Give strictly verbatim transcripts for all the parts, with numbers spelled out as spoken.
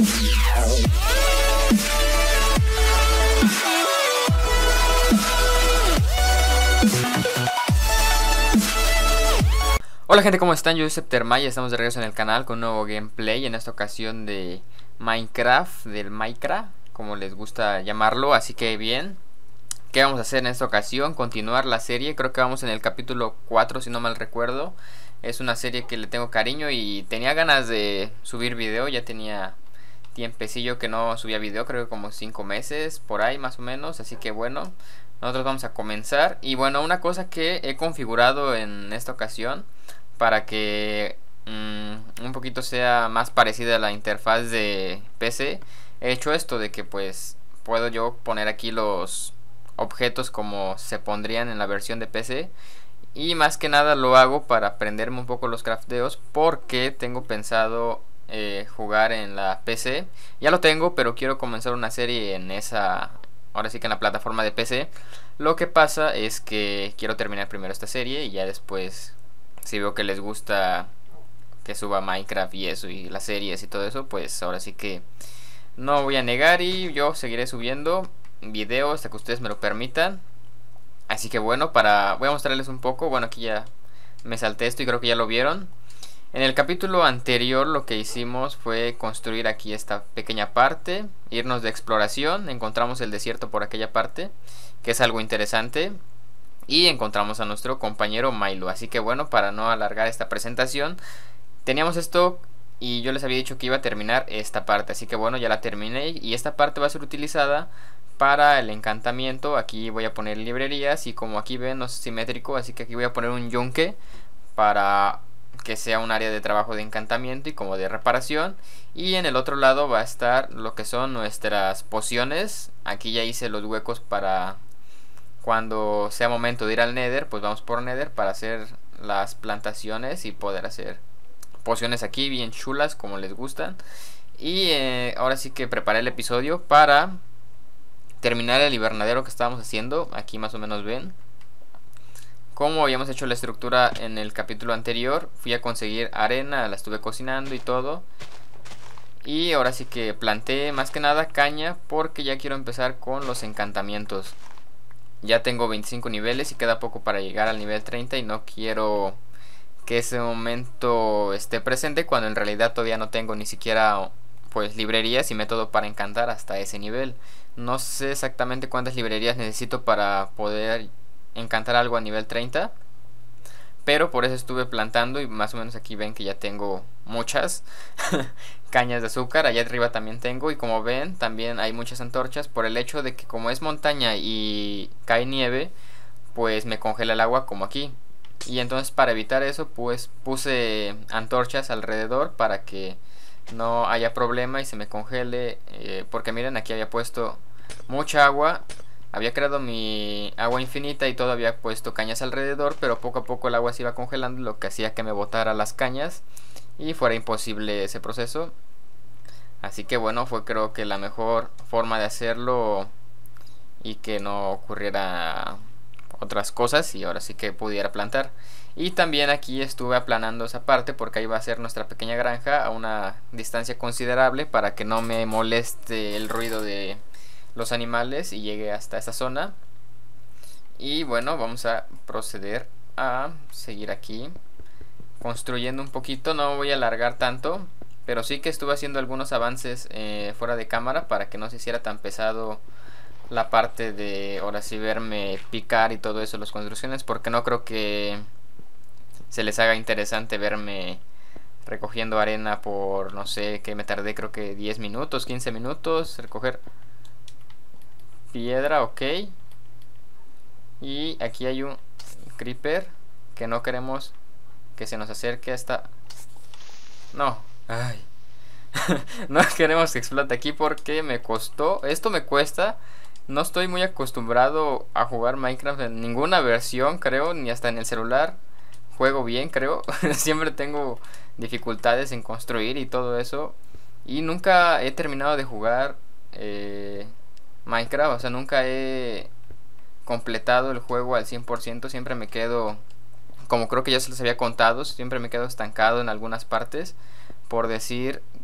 Hola gente, ¿cómo están? Yo soy Septermay y estamos de regreso en el canal con un nuevo gameplay. En esta ocasión de Minecraft, del Minecraft, como les gusta llamarlo. Así que bien, ¿qué vamos a hacer en esta ocasión? Continuar la serie, creo que vamos en el capítulo cuatro si no mal recuerdo. Es una serie que le tengo cariño y tenía ganas de subir video. Ya tenía tiempecillo que no subía video, creo que como cinco meses por ahí más o menos. Así que bueno, nosotros vamos a comenzar. Y bueno, una cosa que he configurado en esta ocasión para que mmm, un poquito sea más parecida a la interfaz de P C, he hecho esto de que pues puedo yo poner aquí los objetos como se pondrían en la versión de P C. Y más que nada lo hago para aprenderme un poco los crafteos, porque tengo pensado eh, jugar en la P C. Ya lo tengo, pero quiero comenzar una serie en esa, ahora sí que en la plataforma de P C. Lo que pasa es que quiero terminar primero esta serie y ya después, si veo que les gusta que suba Minecraft y eso, y las series y todo eso, pues ahora sí que no voy a negar y yo seguiré subiendo videos hasta que ustedes me lo permitan. Así que bueno, para voy a mostrarles un poco. Bueno, aquí ya me salté esto y creo que ya lo vieron. En el capítulo anterior lo que hicimos fue construir aquí esta pequeña parte, irnos de exploración, encontramos el desierto por aquella parte, que es algo interesante. Y encontramos a nuestro compañero Milo. Así que bueno, para no alargar esta presentación, teníamos esto y yo les había dicho que iba a terminar esta parte. Así que bueno, ya la terminé y esta parte va a ser utilizada para el encantamiento. Aquí voy a poner librerías y como aquí ven no es simétrico, así que aquí voy a poner un yunque para que sea un área de trabajo de encantamiento y como de reparación. Y en el otro lado va a estar lo que son nuestras pociones. Aquí ya hice los huecos para cuando sea momento de ir al Nether, pues vamos por Nether para hacer las plantaciones y poder hacer pociones aquí bien chulas como les gustan. Y eh, ahora sí que preparé el episodio para terminar el invernadero que estábamos haciendo. Aquí más o menos ven como habíamos hecho la estructura en el capítulo anterior. Fui a conseguir arena, la estuve cocinando y todo. Y ahora sí que planté más que nada caña porque ya quiero empezar con los encantamientos. Ya tengo veinticinco niveles y queda poco para llegar al nivel treinta y no quiero que ese momento esté presente cuando en realidad todavía no tengo ni siquiera pues librerías y método para encantar hasta ese nivel. No sé exactamente cuántas librerías necesito para poder encantar algo a nivel treinta, pero por eso estuve plantando y más o menos aquí ven que ya tengo muchas cañas de azúcar. Allá arriba también tengo y como ven también hay muchas antorchas por el hecho de que como es montaña y cae nieve, pues me congela el agua como aquí. Y entonces para evitar eso pues puse antorchas alrededor para que no haya problema y se me congele, eh, porque miren aquí había puesto mucha agua. Había creado mi agua infinita y todo, había puesto cañas alrededor, pero poco a poco el agua se iba congelando, lo que hacía que me botara las cañas y fuera imposible ese proceso. Así que bueno, fue creo que la mejor forma de hacerlo y que no ocurriera otras cosas y ahora sí que pudiera plantar. Y también aquí estuve aplanando esa parte porque ahí va a ser nuestra pequeña granja a una distancia considerable para que no me moleste el ruido de los animales y llegue hasta esta zona. Y bueno, vamos a proceder a seguir aquí construyendo un poquito. No voy a alargar tanto, pero sí que estuve haciendo algunos avances eh, fuera de cámara para que no se hiciera tan pesado la parte de ahora sí verme picar y todo eso, las construcciones, porque no creo que se les haga interesante verme recogiendo arena por no sé que me tardé creo que diez minutos, quince minutos recoger piedra. Ok, y aquí hay un creeper que no queremos que se nos acerque hasta... No, ay no queremos que explote aquí porque me costó, esto me cuesta. No estoy muy acostumbrado a jugar Minecraft en ninguna versión, creo, ni hasta en el celular juego bien, creo. Siempre tengo dificultades en construir y todo eso. Y nunca he terminado de jugar eh, Minecraft, o sea, nunca he completado el juego al cien por ciento. Siempre me quedo, como creo que ya se les había contado, siempre me quedo estancado en algunas partes. Por decir,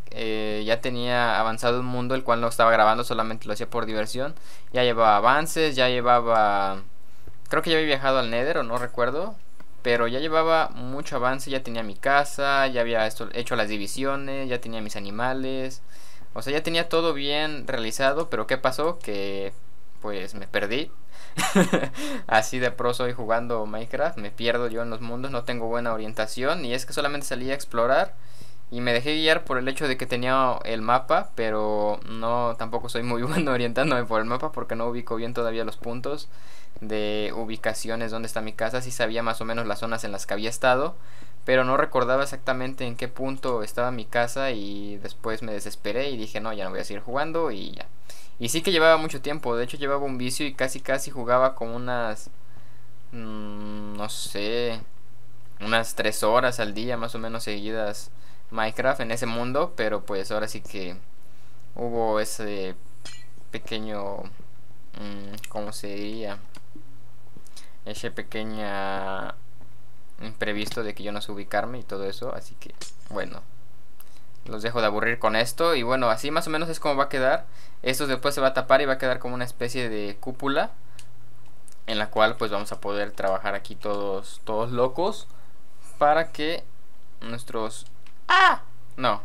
eh, ya tenía avanzado un mundo el cual no estaba grabando, solamente lo hacía por diversión. Ya llevaba avances, ya llevaba... Creo que ya había viajado al Nether o no recuerdo. Pero ya llevaba mucho avance, ya tenía mi casa, ya había esto, hecho las divisiones, ya tenía mis animales. O sea, ya tenía todo bien realizado, pero ¿qué pasó? Que pues me perdí. Así de pro soy jugando Minecraft, me pierdo yo en los mundos, no tengo buena orientación. Y es que solamente salí a explorar y me dejé guiar por el hecho de que tenía el mapa, pero no, tampoco soy muy bueno orientándome por el mapa porque no ubico bien todavía los puntos de ubicaciones donde está mi casa. Sí sabía más o menos las zonas en las que había estado, pero no recordaba exactamente en qué punto estaba mi casa, y después me desesperé y dije no, ya no voy a seguir jugando y ya. Y sí que llevaba mucho tiempo, de hecho llevaba un vicio y casi casi jugaba como unas, mmm, no sé, unas tres horas al día más o menos seguidas Minecraft en ese mundo, pero pues ahora sí que hubo ese pequeño, mmm, ¿cómo se diría? Ese pequeña imprevisto de que yo no sé ubicarme y todo eso, así que bueno, los dejo de aburrir con esto. Y bueno, así más o menos es como va a quedar. Esto después se va a tapar y va a quedar como una especie de cúpula en la cual pues vamos a poder trabajar aquí todos, todos locos, para que nuestros... ¡Ah! No.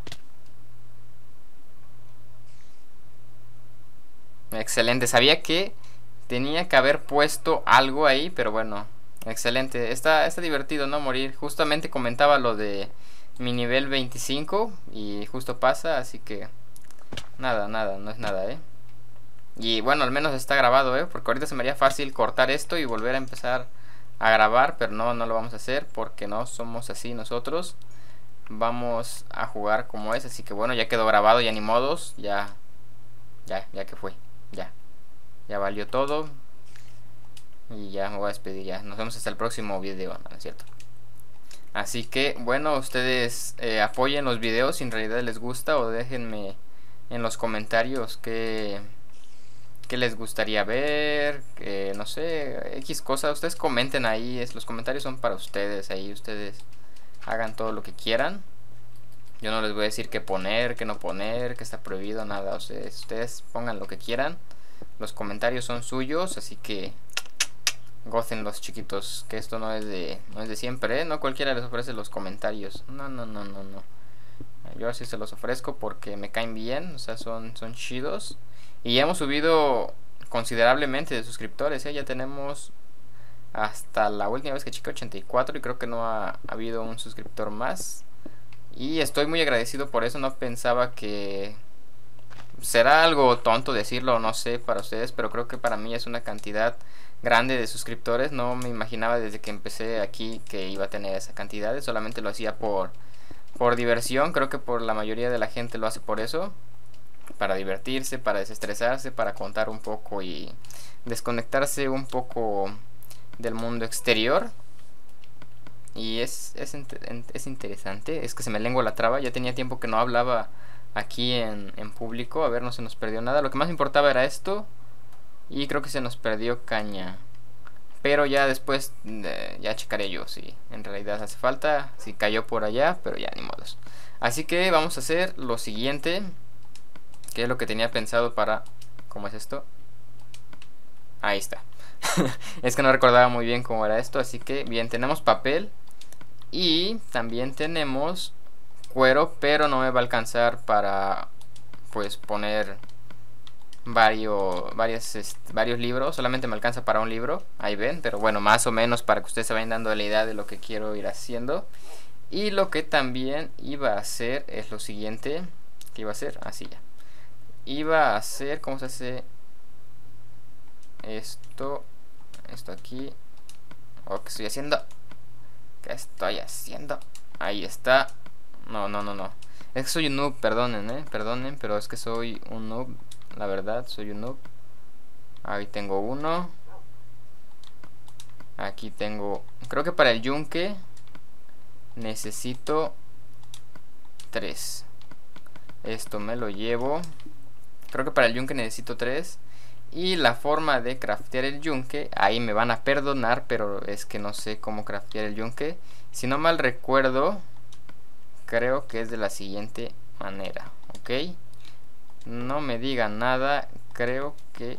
Excelente, sabía que tenía que haber puesto algo ahí, pero bueno, excelente. Está, está divertido, ¿no? Morir. Justamente comentaba lo de mi nivel veinticinco y justo pasa, así que nada, nada, no es nada, ¿eh? Y bueno, al menos está grabado, ¿eh? Porque ahorita se me haría fácil cortar esto y volver a empezar a grabar, pero no, no lo vamos a hacer porque no somos así nosotros. Vamos a jugar como es, así que bueno, ya quedó grabado, ya ni modos, ya, ya, ya que fue, ya, ya valió todo. Y ya me voy a despedir, ya, nos vemos hasta el próximo video, ¿no es cierto? Así que bueno, ustedes eh, apoyen los videos si en realidad les gusta, o déjenme en los comentarios qué, qué les gustaría ver, que no sé, X cosas. Ustedes comenten ahí, es, los comentarios son para ustedes, ahí ustedes hagan todo lo que quieran. Yo no les voy a decir qué poner, qué no poner, qué está prohibido, nada. Ustedes, ustedes pongan lo que quieran. Los comentarios son suyos, así que gocen los chiquitos, que esto no es de no es de siempre, ¿eh? No cualquiera les ofrece los comentarios. No, no, no, no, no. Yo así se los ofrezco porque me caen bien, o sea, son, son chidos. Y ya hemos subido considerablemente de suscriptores, ¿eh? Ya tenemos... Hasta la última vez que chequé ochenta y cuatro, y creo que no ha, ha habido un suscriptor más. Y estoy muy agradecido por eso. No pensaba que... Será algo tonto decirlo, no sé, para ustedes, pero creo que para mí es una cantidad grande de suscriptores. No me imaginaba desde que empecé aquí que iba a tener esa cantidad. Solamente lo hacía por, por diversión. Creo que por la mayoría de la gente lo hace por eso. Para divertirse, para desestresarse, para contar un poco y desconectarse un poco del mundo exterior. Y es, es, es interesante. Es que se me lengua la traba. Ya tenía tiempo que no hablaba aquí en, en público. A ver, no se nos perdió nada. Lo que más importaba era esto. Y creo que se nos perdió caña. Pero ya después eh, ya checaré yo si en realidad hace falta, si cayó por allá, pero ya ni modos. Así que vamos a hacer lo siguiente, que es lo que tenía pensado para... ¿Cómo es esto? Ahí está. Es que no recordaba muy bien cómo era esto. Así que bien, tenemos papel y también tenemos cuero, pero no me va a alcanzar para pues poner varios, varios, este, varios libros. Solamente me alcanza para un libro, ahí ven. Pero bueno, más o menos para que ustedes se vayan dando la idea de lo que quiero ir haciendo. Y lo que también iba a hacer es lo siguiente. ¿Qué iba a hacer? Así ya. Iba a hacer, ¿cómo se hace esto? Esto aquí. Oh, ¿qué estoy haciendo? ¿Qué estoy haciendo? Ahí está. No, no, no, no. Es que soy un noob, perdonen, eh. Perdonen, pero es que soy un noob. La verdad, soy un noob. Ahí tengo uno. Aquí tengo... Creo que para el yunque necesito tres. Esto me lo llevo. Creo que para el yunque necesito tres. Y la forma de craftear el yunque, ahí me van a perdonar, pero es que no sé cómo craftear el yunque. Si no mal recuerdo, creo que es de la siguiente manera, ok. No me digan nada, creo que...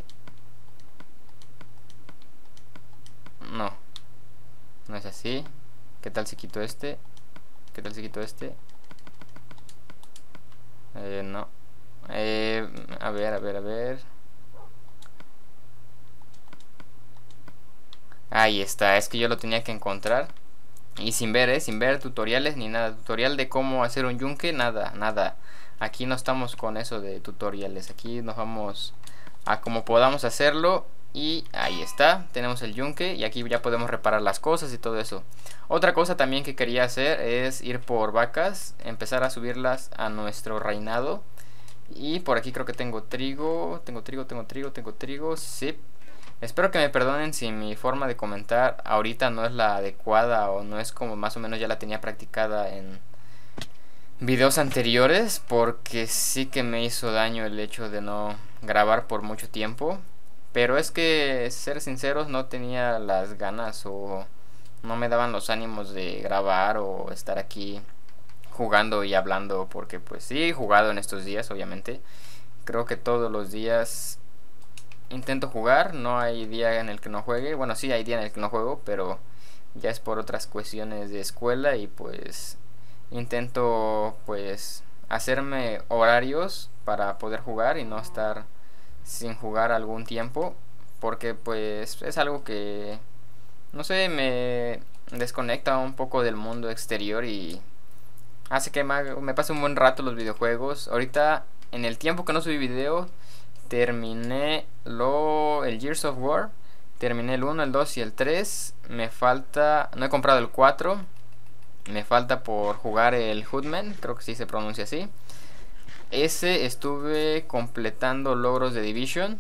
No, no es así. ¿Qué tal si quito este? ¿Qué tal si quito este? Eh, no. Eh, a ver, a ver, a ver. Ahí está, es que yo lo tenía que encontrar. Y sin ver, eh, sin ver tutoriales ni nada. Tutorial de cómo hacer un yunque, nada, nada. Aquí no estamos con eso de tutoriales. Aquí nos vamos a como podamos hacerlo. Y ahí está, tenemos el yunque. Y aquí ya podemos reparar las cosas y todo eso. Otra cosa también que quería hacer es ir por vacas. Empezar a subirlas a nuestro reinado. Y por aquí creo que tengo trigo. Tengo trigo, tengo trigo, tengo trigo. Sí. Espero que me perdonen si mi forma de comentar ahorita no es la adecuada o no es como más o menos ya la tenía practicada en videos anteriores, porque sí que me hizo daño el hecho de no grabar por mucho tiempo. Pero es que, ser sinceros, no tenía las ganas o no me daban los ánimos de grabar o estar aquí jugando y hablando, porque pues sí he jugado en estos días, obviamente. Creo que todos los días intento jugar, no hay día en el que no juegue. Bueno, sí hay día en el que no juego, pero ya es por otras cuestiones de escuela y pues intento pues hacerme horarios para poder jugar y no estar sin jugar algún tiempo, porque pues es algo que no sé, me desconecta un poco del mundo exterior y hace que me, me pase un buen rato los videojuegos. Ahorita en el tiempo que no subí video terminé lo, el Gears of War. Terminé el uno, el dos y el tres. Me falta... No he comprado el cuatro. Me falta por jugar el Hoodman. Creo que sí se pronuncia así. Ese estuve completando logros de Division.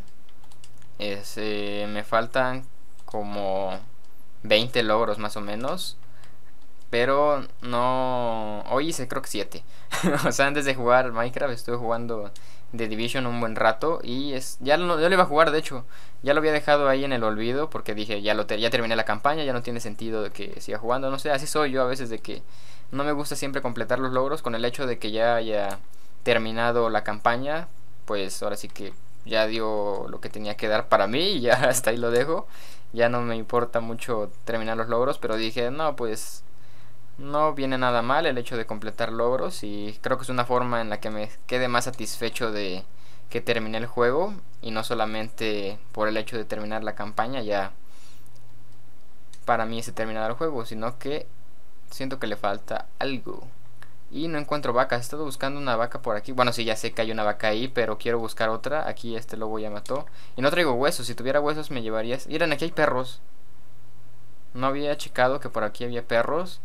Ese, me faltan como veinte logros más o menos. Pero no... Hoy hice creo que siete. O sea, antes de jugar Minecraft estuve jugando The Division un buen rato. Y es ya lo, yo lo iba a jugar, de hecho. Ya lo había dejado ahí en el olvido, porque dije, ya lo te, ya terminé la campaña, ya no tiene sentido de que siga jugando. No sé, así soy yo a veces, de que no me gusta siempre completar los logros. Con el hecho de que ya haya terminado la campaña, pues ahora sí que ya dio lo que tenía que dar para mí. Y ya hasta ahí lo dejo. Ya no me importa mucho terminar los logros, pero dije, no, pues... no viene nada mal el hecho de completar logros, y creo que es una forma en la que me quede más satisfecho de que terminé el juego, y no solamente por el hecho de terminar la campaña ya para mí es terminar el juego, sino que siento que le falta algo. Y no encuentro vacas, he estado buscando una vaca por aquí. Bueno, sí, ya sé que hay una vaca ahí, pero quiero buscar otra. Aquí este lobo ya mató. Y no traigo huesos, si tuviera huesos me llevarías. Miren, aquí hay perros. No había checado que por aquí había perros.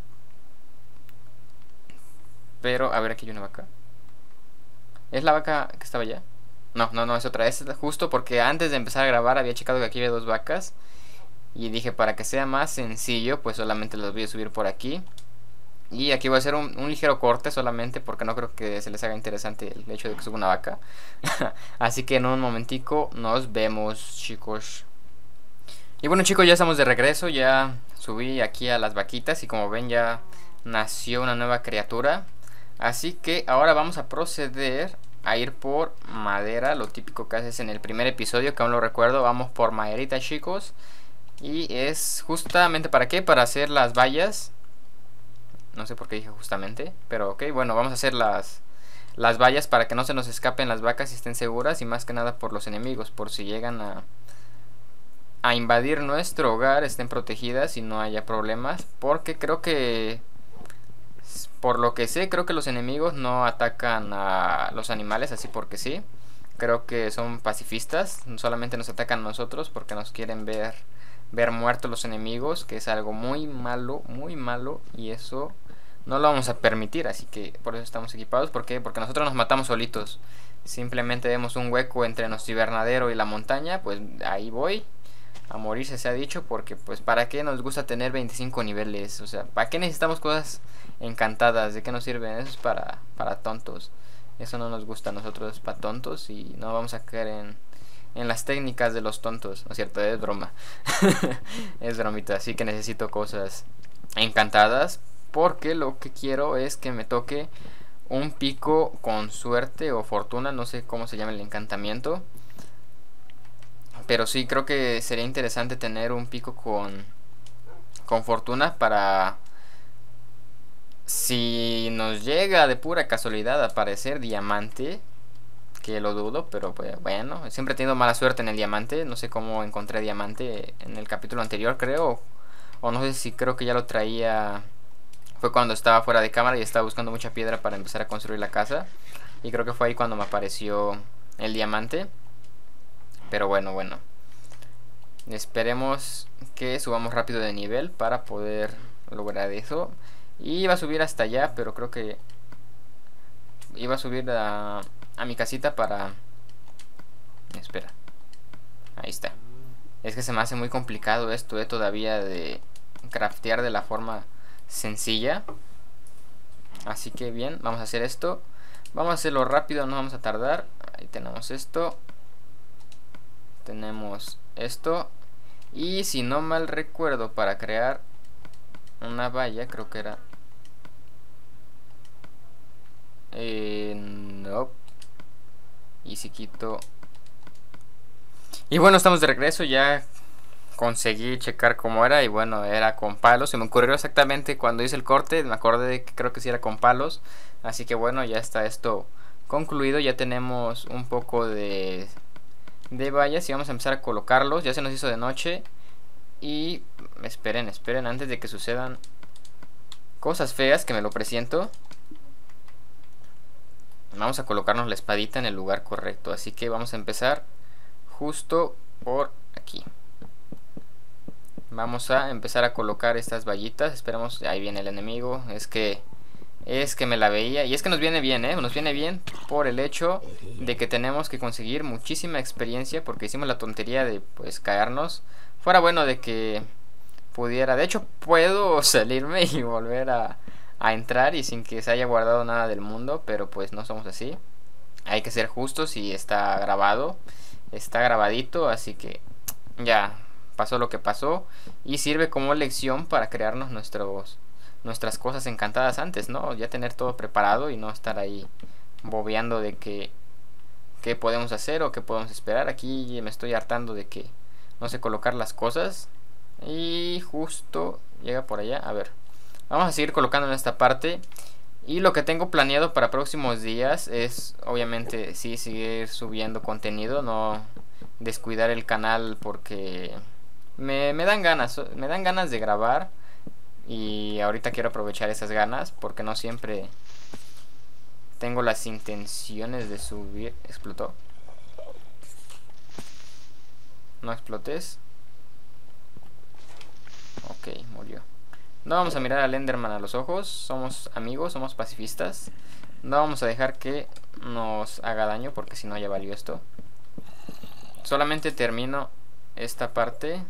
Pero, a ver, aquí hay una vaca. ¿Es la vaca que estaba allá? No, no, no, es otra. Es justo porque antes de empezar a grabar había checado que aquí había dos vacas. Y dije, para que sea más sencillo, pues solamente las voy a subir por aquí. Y aquí voy a hacer un, un ligero corte solamente, porque no creo que se les haga interesante el hecho de que suba una vaca. Así que en un momentico nos vemos, chicos. Y bueno, chicos, ya estamos de regreso. Ya subí aquí a las vaquitas y como ven ya nació una nueva criatura. Así que ahora vamos a proceder a ir por madera, lo típico que haces en el primer episodio, que aún lo recuerdo. Vamos por maderita, chicos. Y es justamente para qué, para hacer las vallas. No sé por qué dije justamente, pero ok, bueno, vamos a hacer las, las vallas para que no se nos escapen las vacas y estén seguras. Y más que nada por los enemigos, por si llegan a, a invadir nuestro hogar, estén protegidas y no haya problemas. Porque creo que... por lo que sé, creo que los enemigos no atacan a los animales así porque sí. Creo que son pacifistas, solamente nos atacan a nosotros porque nos quieren ver ver muertos los enemigos, que es algo muy malo, muy malo, y eso no lo vamos a permitir. Así que por eso estamos equipados. ¿Por qué? Porque nosotros nos matamos solitos. Simplemente vemos un hueco entre nuestro invernadero y la montaña, pues ahí voy a morirse, se ha dicho, porque pues para qué nos gusta tener veinticinco niveles, o sea, ¿para qué necesitamos cosas encantadas? ¿De qué nos sirven? Eso es para, para tontos. Eso no nos gusta a nosotros, para tontos, y no vamos a caer en, en las técnicas de los tontos, ¿no es cierto? Es broma. Es bromita, así que necesito cosas encantadas, porque lo que quiero es que me toque un pico con suerte o fortuna, no sé cómo se llama el encantamiento. Pero sí, creo que sería interesante tener un pico con, con fortuna para... Si nos llega de pura casualidad a aparecer diamante, que lo dudo, pero pues bueno, siempre he tenido mala suerte en el diamante. No sé cómo encontré diamante en el capítulo anterior, creo. O no sé si creo que ya lo traía. Fue cuando estaba fuera de cámara y estaba buscando mucha piedra para empezar a construir la casa. Y creo que fue ahí cuando me apareció el diamante. Pero bueno, bueno. Esperemos que subamos rápido de nivel para poder lograr eso. Y iba a subir hasta allá, pero creo que iba a subir a, a mi casita para... Espera. Ahí está. Es que se me hace muy complicado esto, eh, todavía de craftear de la forma sencilla. Así que bien, vamos a hacer esto. Vamos a hacerlo rápido, no vamos a tardar. Ahí tenemos esto. Tenemos esto. Y si no mal recuerdo, para crear una valla, creo que era... Eh, no. Y si quito... Y bueno, estamos de regreso, ya conseguí checar cómo era y bueno, era con palos. Se me ocurrió exactamente cuando hice el corte, me acordé de que creo que sí era con palos. Así que bueno, ya está esto concluido, ya tenemos un poco de, de vallas y vamos a empezar a colocarlos. Ya se nos hizo de noche y esperen, esperen antes de que sucedan cosas feas, que me lo presiento. Vamos a colocarnos la espadita en el lugar correcto, así que vamos a empezar justo por aquí. Vamos a empezar a colocar estas vallitas. Esperamos, ahí viene el enemigo. Es que es que me la veía. Y es que nos viene bien, ¿eh? Nos viene bien por el hecho de que tenemos que conseguir muchísima experiencia, porque hicimos la tontería de pues caernos. Fuera bueno de que pudiera, de hecho puedo salirme y volver a, a entrar y sin que se haya guardado nada del mundo, pero pues no somos así. Hay que ser justos y está grabado. Está grabadito, así que ya pasó lo que pasó. Y sirve como lección para crearnos nuestros, nuestras cosas encantadas antes, ¿no? Ya tener todo preparado y no estar ahí bobeando de que qué podemos hacer o qué podemos esperar. Aquí me estoy hartando de que no sé colocar las cosas. Y justo llega por allá. A ver, vamos a seguir colocando en esta parte. Y lo que tengo planeado para próximos días es, obviamente, sí, seguir subiendo contenido, no descuidar el canal porque me, me dan ganas, me dan ganas de grabar. Y ahorita quiero aprovechar esas ganas porque no siempre tengo las intenciones de subir. ¿Explotó? No explotes. Ok, murió. No vamos a mirar al Enderman a los ojos. Somos amigos, somos pacifistas. No vamos a dejar que nos haga daño, porque si no ya valió esto. Solamente termino esta parte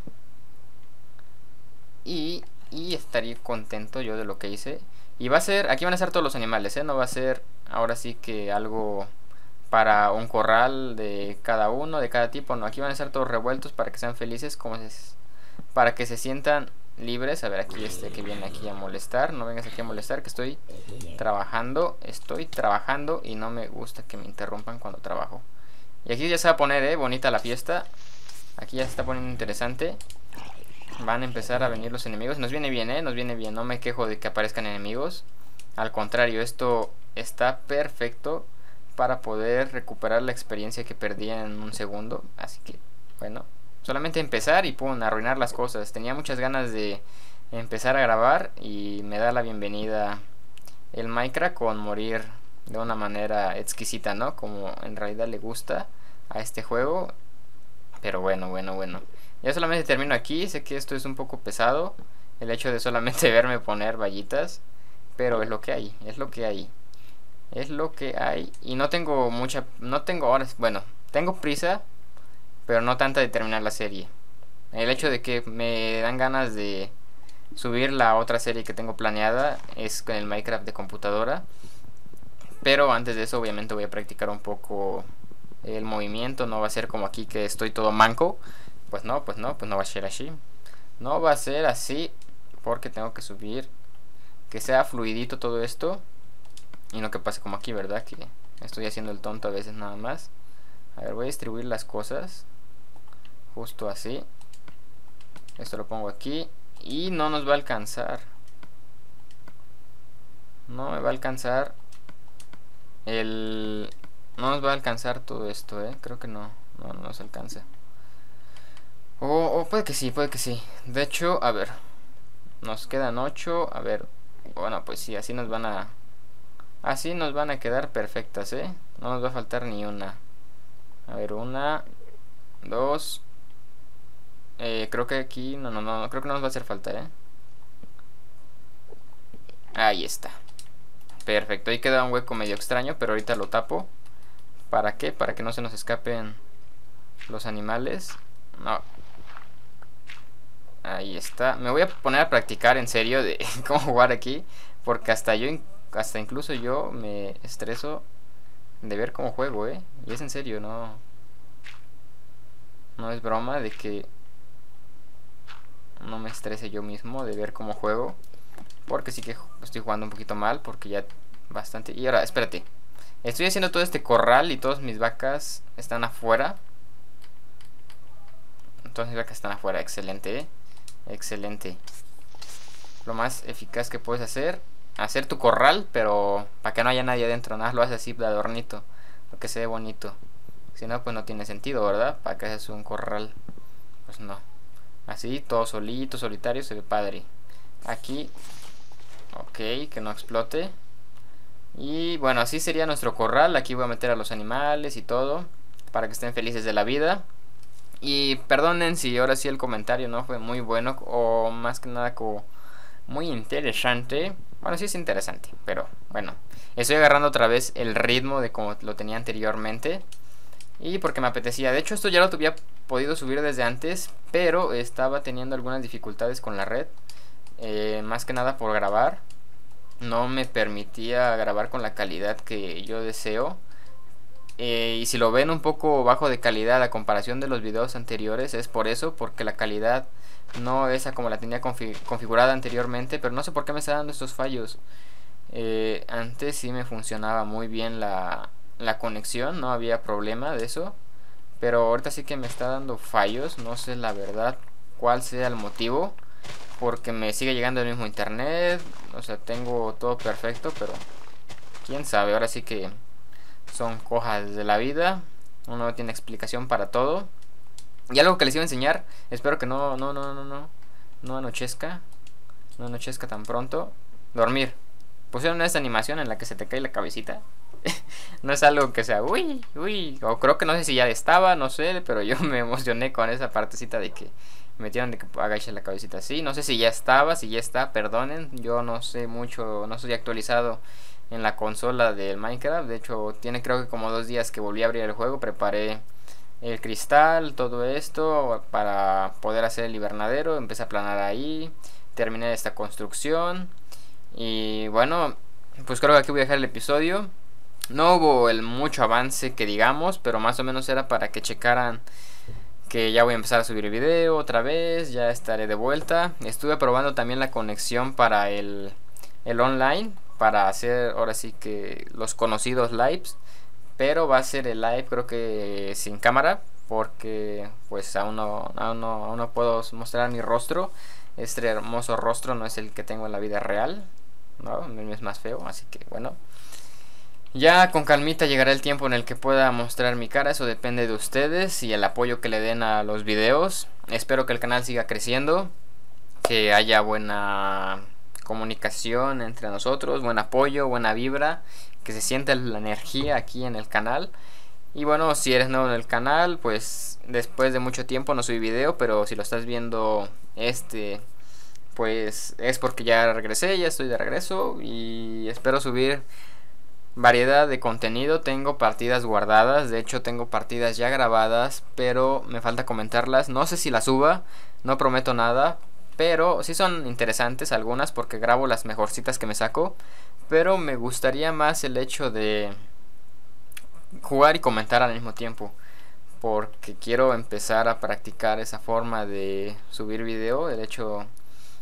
Y, y estaría contento yo de lo que hice. Y va a ser, aquí van a estar todos los animales, ¿eh? No va a ser ahora sí que algo para un corral de cada uno, de cada tipo. No, aquí van a estar todos revueltos para que sean felices, como se, para que se sientan libres. A ver, aquí este que viene aquí a molestar. No vengas aquí a molestar, que estoy trabajando. Estoy trabajando y no me gusta que me interrumpan cuando trabajo. Y aquí ya se va a poner, eh, bonita la fiesta. Aquí ya se está poniendo interesante. Van a empezar a venir los enemigos. Nos viene bien, eh, nos viene bien. No me quejo de que aparezcan enemigos. Al contrario, esto está perfecto para poder recuperar la experiencia que perdí en un segundo. Así que, bueno, solamente empezar y pum, arruinar las cosas. Tenía muchas ganas de empezar a grabar y me da la bienvenida el Minecraft con morir de una manera exquisita, ¿no? Como en realidad le gusta a este juego. Pero bueno, bueno, bueno. Ya solamente termino aquí. Sé que esto es un poco pesado, el hecho de solamente verme poner vallitas, pero es lo que hay, es lo que hay. Es lo que hay. Y no tengo mucha, no tengo horas, bueno, tengo prisa, pero no tanta de terminar la serie. El hecho de que me dan ganas de subir la otra serie que tengo planeada es con el Minecraft de computadora. Pero antes de eso obviamente voy a practicar un poco el movimiento. No va a ser como aquí que estoy todo manco. Pues no, pues no, pues no va a ser así. No va a ser así porque tengo que subir, que sea fluidito todo esto. y no que pase como aquí, ¿verdad? Que estoy haciendo el tonto a veces nada más. A ver, voy a distribuir las cosas justo así. Esto lo pongo aquí y no nos va a alcanzar. No me va a alcanzar el... No nos va a alcanzar todo esto, ¿eh? Creo que no, no, no nos alcanza. O, o puede que sí, puede que sí. De hecho, a ver, nos quedan ocho. A ver, bueno, pues sí, así nos van a... Así nos van a quedar perfectas, ¿eh? No nos va a faltar ni una. A ver, una, dos. Eh, creo que aquí, no, no, no, creo que no nos va a hacer falta, ¿eh? Ahí está. Perfecto, ahí queda un hueco medio extraño, pero ahorita lo tapo. ¿Para qué? Para que no se nos escapen los animales. No. Ahí está. Me voy a poner a practicar en serio de cómo jugar aquí, porque hasta yo, hasta incluso yo me estreso de ver cómo juego, ¿eh? Y es en serio, no... No es broma de que no me estrese yo mismo de ver cómo juego, porque sí que estoy jugando un poquito mal, porque ya bastante... Y ahora, espérate. Estoy haciendo todo este corral y todas mis vacas están afuera. Todas mis vacas están afuera, excelente, ¿eh? Excelente. Lo más eficaz que puedes hacer, hacer tu corral, pero para que no haya nadie adentro, nada, lo haces así de adornito, para que se ve bonito. Si no, pues no tiene sentido, ¿verdad? Para que haces un corral, pues no. Así, todo solito, solitario, se ve padre. Aquí, ok, que no explote. Y bueno, así sería nuestro corral. Aquí voy a meter a los animales y todo, para que estén felices de la vida. Y perdonen si ahora sí el comentario no fue muy bueno, o más que nada como muy interesante. Bueno, sí es interesante, pero bueno, estoy agarrando otra vez el ritmo de como lo tenía anteriormente, y porque me apetecía. De hecho, esto ya lo había podido subir desde antes, pero estaba teniendo algunas dificultades con la red, eh, más que nada por grabar. No me permitía grabar con la calidad que yo deseo. Eh, y si lo ven un poco bajo de calidad a comparación de los videos anteriores, es por eso, porque la calidad no es a como la tenía config configurada anteriormente. Pero no sé por qué me está dando estos fallos. Eh, antes sí me funcionaba muy bien la, la conexión, no había problema de eso, pero ahorita sí que me está dando fallos. No sé la verdad cuál sea el motivo, porque me sigue llegando el mismo internet. O sea, tengo todo perfecto, pero quién sabe. Ahora sí que son cosas de la vida, uno no tiene explicación para todo. Y algo que les iba a enseñar, espero que no, no, no, no, no, no anochezca, no anochezca tan pronto. Dormir. Pusieron esta animación en la que se te cae la cabecita. No es algo que sea, uy, uy, o creo que no sé si ya estaba, no sé, pero yo me emocioné con esa partecita de que metieron de que agache la cabecita así. No sé si ya estaba, si ya está, perdonen, yo no sé mucho, no estoy actualizado en la consola del Minecraft. De hecho, tiene creo que como dos días que volví a abrir el juego. Preparé el cristal, todo esto para poder hacer el invernadero. Empecé a planar ahí, terminé esta construcción. Y bueno, pues creo que aquí voy a dejar el episodio. No hubo el mucho avance que digamos, pero más o menos era para que checaran que ya voy a empezar a subir video otra vez. Ya estaré de vuelta. Estuve probando también la conexión para el, el online, para hacer ahora sí que los conocidos lives, pero va a ser el live creo que sin cámara, porque pues aún no, aún no, aún no puedo mostrar mi rostro. Este hermoso rostro no es el que tengo en la vida real, no, es más feo, así que bueno, ya con calmita llegará el tiempo en el que pueda mostrar mi cara. Eso depende de ustedes y el apoyo que le den a los videos. Espero que el canal siga creciendo, que haya buena comunicación entre nosotros, buen apoyo, buena vibra, que se sienta la energía aquí en el canal. Y bueno, si eres nuevo en el canal, pues después de mucho tiempo no subí video, pero si lo estás viendo este, pues es porque ya regresé, ya estoy de regreso y espero subir variedad de contenido. Tengo partidas guardadas, de hecho tengo partidas ya grabadas, pero me falta comentarlas. No sé si las suba, no prometo nada, pero sí son interesantes algunas porque grabo las mejorcitas que me saco. Pero me gustaría más el hecho de jugar y comentar al mismo tiempo, porque quiero empezar a practicar esa forma de subir video. El hecho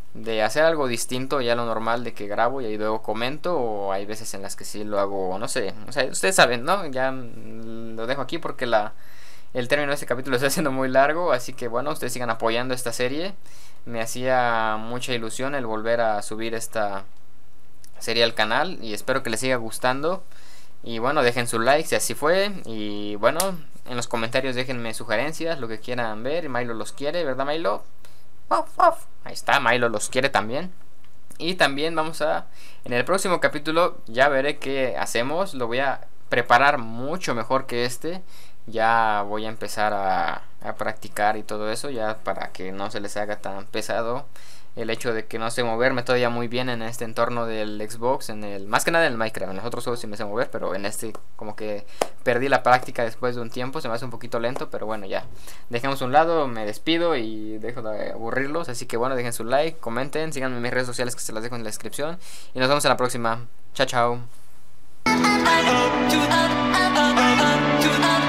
de hacer algo distinto ya a lo normal de que grabo y ahí luego comento, o hay veces en las que sí lo hago, no sé, o sea, ustedes saben, ¿no? Ya lo dejo aquí porque la el término de este capítulo está siendo muy largo, así que bueno, ustedes sigan apoyando esta serie. Me hacía mucha ilusión el volver a subir esta serie al canal y espero que les siga gustando. Y bueno, dejen su like si así fue. Y bueno, en los comentarios déjenme sugerencias, lo que quieran ver. Milo los quiere, ¿verdad, Milo? Ahí está, Milo los quiere también. Y también vamos a... En el próximo capítulo ya veré qué hacemos. Lo voy a preparar mucho mejor que este. Ya voy a empezar a, a practicar y todo eso, ya para que no se les haga tan pesado el hecho de que no sé moverme todavía muy bien en este entorno del Xbox, en el más que nada en el Minecraft. En los otros juegos sí me sé mover, pero en este como que perdí la práctica después de un tiempo, se me hace un poquito lento, pero bueno, ya dejemos a un lado, me despido y dejo de aburrirlos. Así que bueno, dejen su like, comenten, síganme en mis redes sociales que se las dejo en la descripción y nos vemos en la próxima. Chao, chao.